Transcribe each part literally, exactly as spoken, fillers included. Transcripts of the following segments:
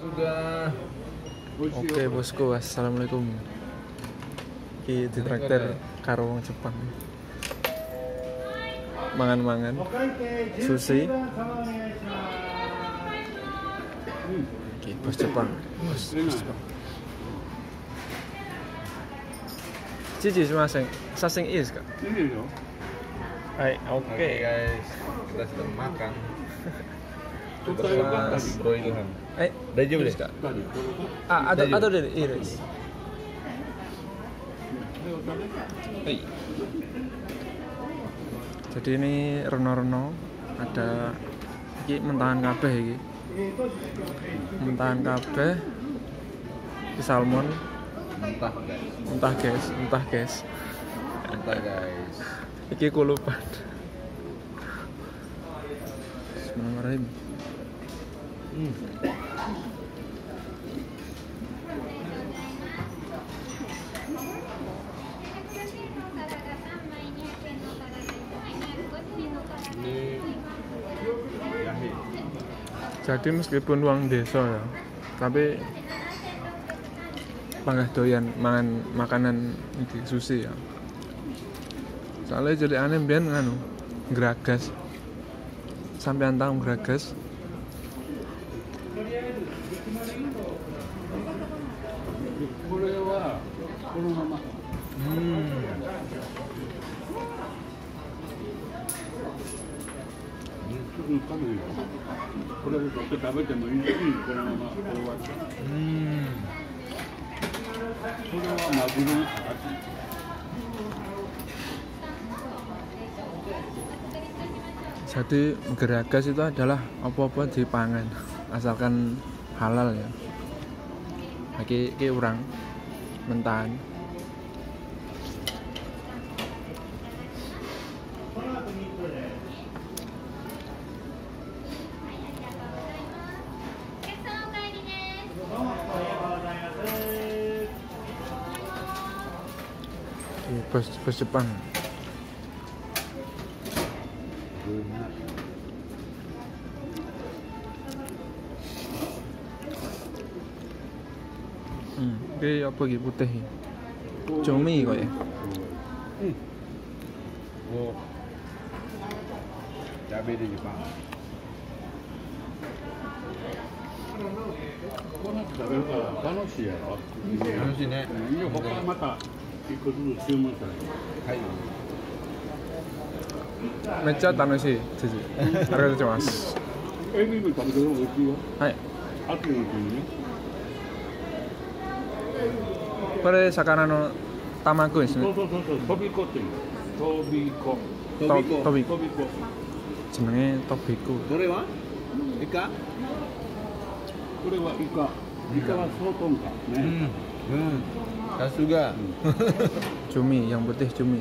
sudah. Oke bosku, assalamualaikum. Ki ditraktir karo wong Jepang. Mangan-mangan sushi. Oke, bos Jepang. Bos, bos Jepang. Cici sumaseng, saseng is kak. Hai, oke Oke guys, kita sedang makan. Coba Mas. Bro Ilham. Eh, Daijoubu desu ka? ah, ada ada deh, iya. Hai. Jadi ini reno-reno ada iki mentahan kabeh iki. Mentahan kabeh iki salmon Mentah guys. entah guys, entah guys. Mentah guys. Iki kulupan. Bismillahirrahmanirrahim. Hmm. Ini yahe. Jadi meskipun uang desa ya, tapi panggah doyan mangan makanan iki sushi ya. Soalnya jadi aneh biyen nganu Gragas. Sampean tahu Gragas? Hmm. Hmm. Jadi Gragas itu adalah apa-apa dipangan asalkan halal ya. Iki iki urang mentahan. Ini bos bos Jepang. Hmm, ini apa iki putih iki? Cumi kok ya. Oh. Cabai di Jepang.楽しいね。はい。 めっちゃ楽しい知事。ありがとうございます。はい。これ魚の卵ですね。 そうそうそうそう、飛び子っていうの。飛び子。 ととび飛び子。 jenenge tobiku. どれは？イカ？ これはイカ。イカはソートンカ。ね。 Hmm. Khas juga. Cumi, yang putih cumi.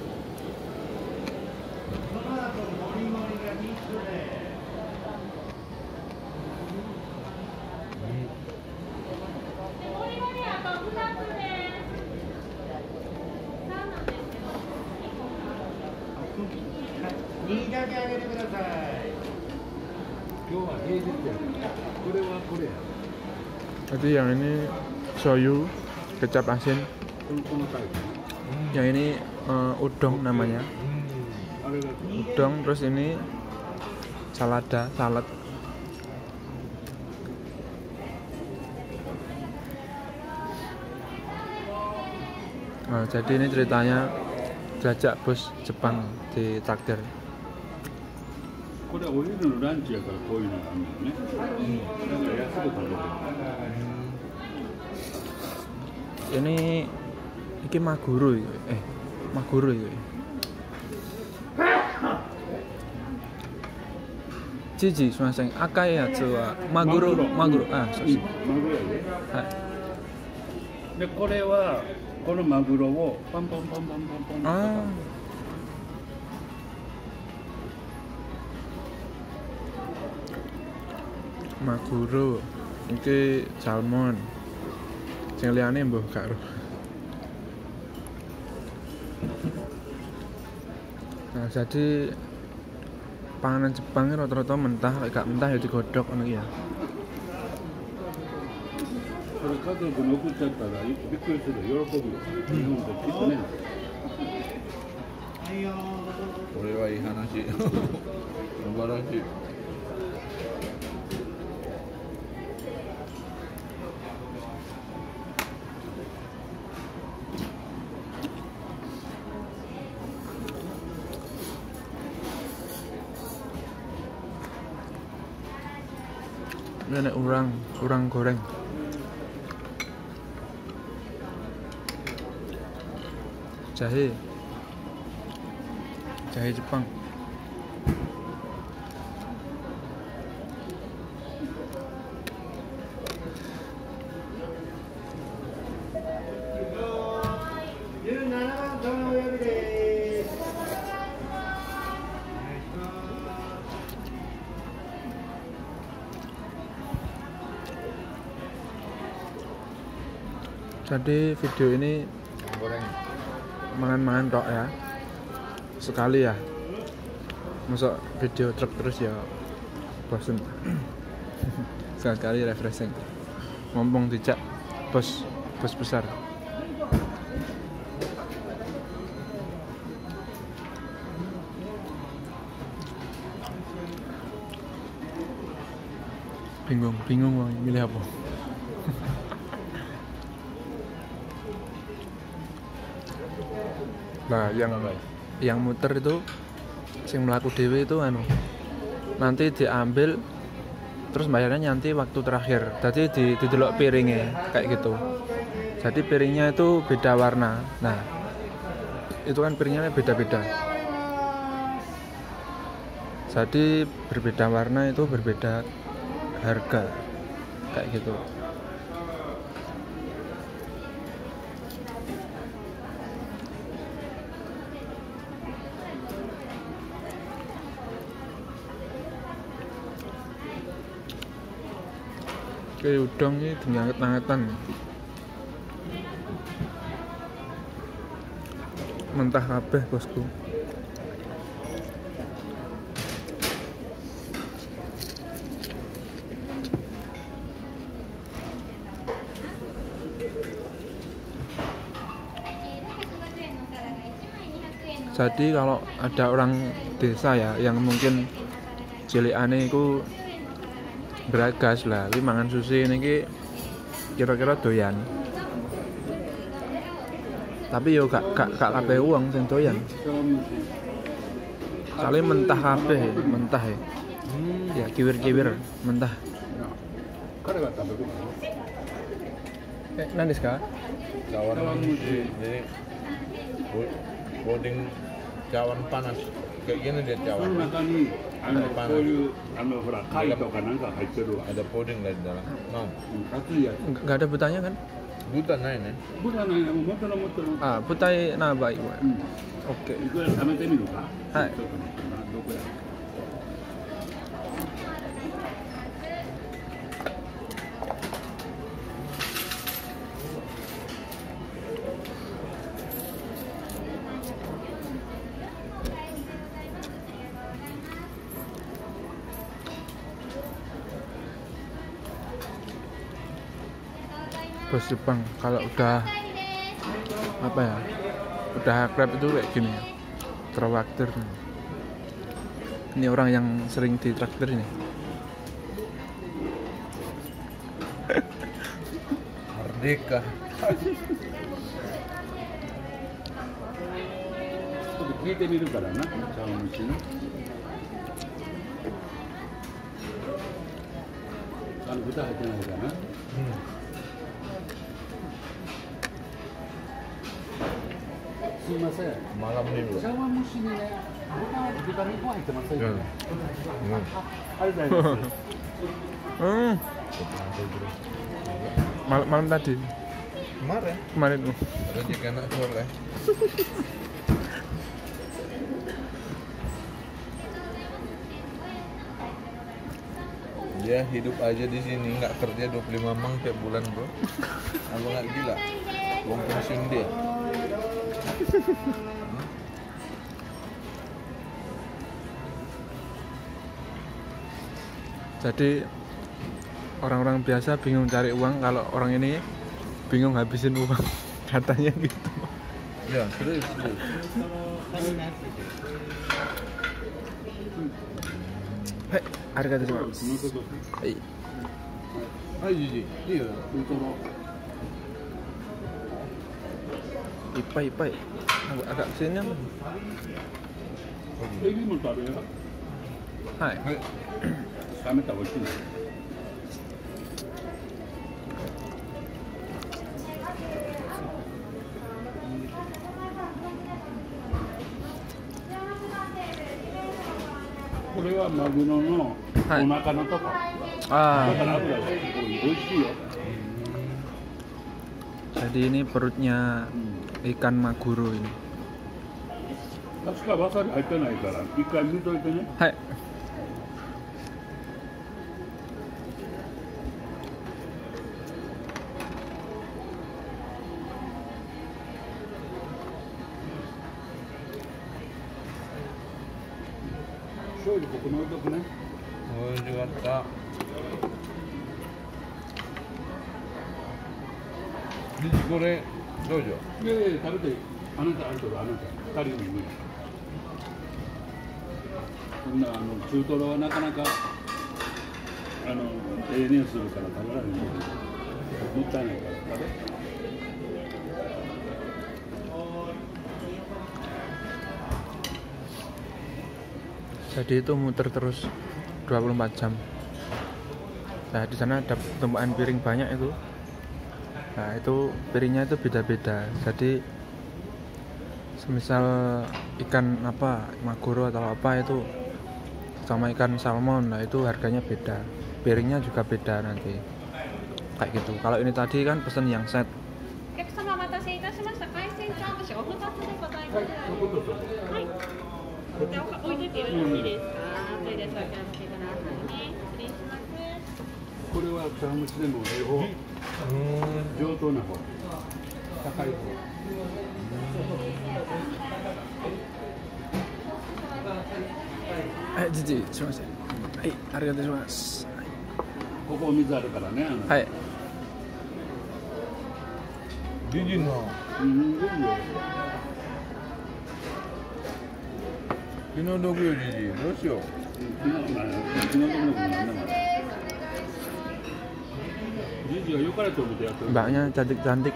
Jadi yang ini soyu, kecap asin. Yang ini uh, udong namanya. Udong, terus ini salada, salad. Nah, jadi ini ceritanya jajak bos Jepang di traktir. これはお昼のランチやからこういうのがあるんだよね。だから安く食べてる。 Ini iki maguro iki. Eh, maguro iki. Jiji sumaseng akai ya tsuwa maguro maguro ah そうそう。 マグロやで。 はい。 でこれはこのマグロをパンパンパンパンパンパン。 ああ。Maguro, iki salmon. Sing liyane mbuh gak ero. Nah, jadi panganan Jepang rata-rata mentah, gak mentah ya digodhog ngono iki ya. それ家族に送っちゃったらびっくりするよ、喜ぶよ。日本できっとね。 これはいい話。素晴らしい。 Ini ada urang, urang goreng. Jahe. Jahe Jepang. Jadi video ini Goreng. mangan-mangan tok ya, sekali ya. Masuk video truk terus ya bosen. Sekali-kali refreshing. Ngomong dijak bos bos besar. Bingung, bingung mau milih apa. Nah, yang yang muter itu sing melaku dewe itu anu nanti diambil terus bayarnya nanti waktu terakhir. Jadi di didelok piringnya kayak gitu. Jadi piringnya itu beda warna. Nah, itu kan piringnya beda-beda. Jadi berbeda warna itu berbeda harga kayak gitu. Oke, udang ini dianget-angetan. Mentah kabeh, bosku. Jadi kalau ada orang desa ya yang mungkin cilikane iku beragas lah, tapi mangan sushi ini kira-kira doyan. Tapi yo gak gak gak kabeh wong sing doyan. Soalnya mentah kabeh, mentah ya. Ya kiwir-kiwir mentah. Eh, nanti sekarang? Cawan mushi. Jadi puding cawan panas. Kayak gini dia cawan. Ada puding di dalam. Mau? Nggak ada butanya kan? Buta naik nih. Ah, butai naba ibu. Oke. Hai. Bos Jepang kalau udah apa ya, udah akrab itu kayak gini ya, traktir. Ini orang yang sering ditraktir ini. Merdeka. Malam minggu. Hmm. Mal malam tadi. Kemarin. Kemarin. Ada jika anak soleh. Dia hidup aja di sini, nggak kerja dua puluh lima mang tiap bulan, bro. Apa nggak gila? Uang pensiun dia. Jadi orang-orang biasa bingung cari uang, kalau orang ini bingung habisin uang. Katanya gitu. Ya, serius, serius. Hei, harga itu cuma. もうちょっと Hei, Ayo, Jiji. Iya. 本当の ipai ipai. Agak agak sini. エビも食べよう Hai. 冷めたら美味しいね これはマグロのはいお腹のとこ、だ Ah, から油がすごい美味しいよ、 jadi ini perutnya うん、 ikan maguro ini. 確かわさび入ってないから一回見といてね Hai. 醤油ここに置いとくね Oh, Jakarta. Jiji goreng dojo. いやいや食べてあなたあなたあなた二人に無理そんなあの中トロはなかなかあのええ匂いするから食べられないもったいないから食べ Jadi itu muter terus dua puluh empat jam. Nah, di sana ada tumpukan piring banyak itu. Nah, itu piringnya itu beda-beda. Jadi semisal ikan apa, maguro atau apa itu sama ikan salmon, nah itu harganya beda. Piringnya juga beda nanti. Kayak gitu. Kalau ini tadi kan pesen yang set. お客様お待たせいたしました。海鮮茶碗蒸しお二つでございます。はい。お手を置いててよろしいですか。それではお気をつけくださいね。失礼します。 これは茶碗蒸しでもええ方 Hmm. 上等な方高い方 Eh, Jiji, sumimasen. Hai, arigatou gozaimasu. ここお水あるからねあの Hai. Jiji no. うんいいよ Kinodogu yo, Jiji. Dosyo. 昨日まあ昨日のもなんだもんじじが良かれと思ってやってる Mbaknya cantik-cantik.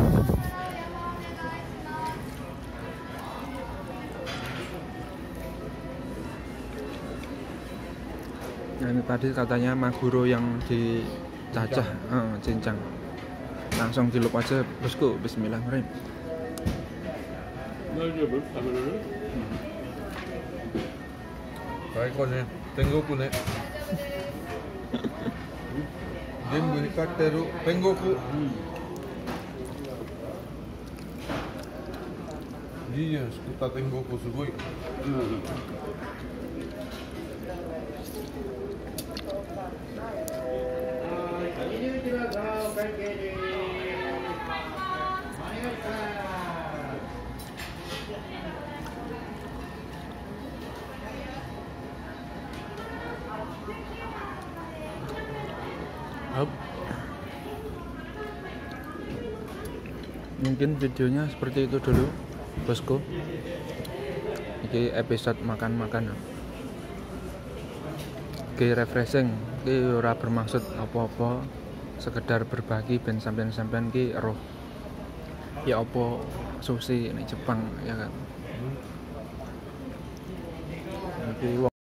Nah, ini tadi katanya maguro yang dicacah, eh, cincang. Langsung dilup aja, bosku. Bismillahirrahmanirrahim. 大丈夫食べれる Kaiko ne. Tengoku ne. Zenbu hikatteru Tengoku. Jiji no sukutta Tengoku sugoi. うんうん Hop. Mungkin videonya seperti itu dulu, bosku. Ini episode makan-makan. Iki refreshing, iki ora bermaksud apa-apa, sekedar berbagi ben sampean-sampean ki roh. Ya apa sushi ini Jepang ya kan. Iki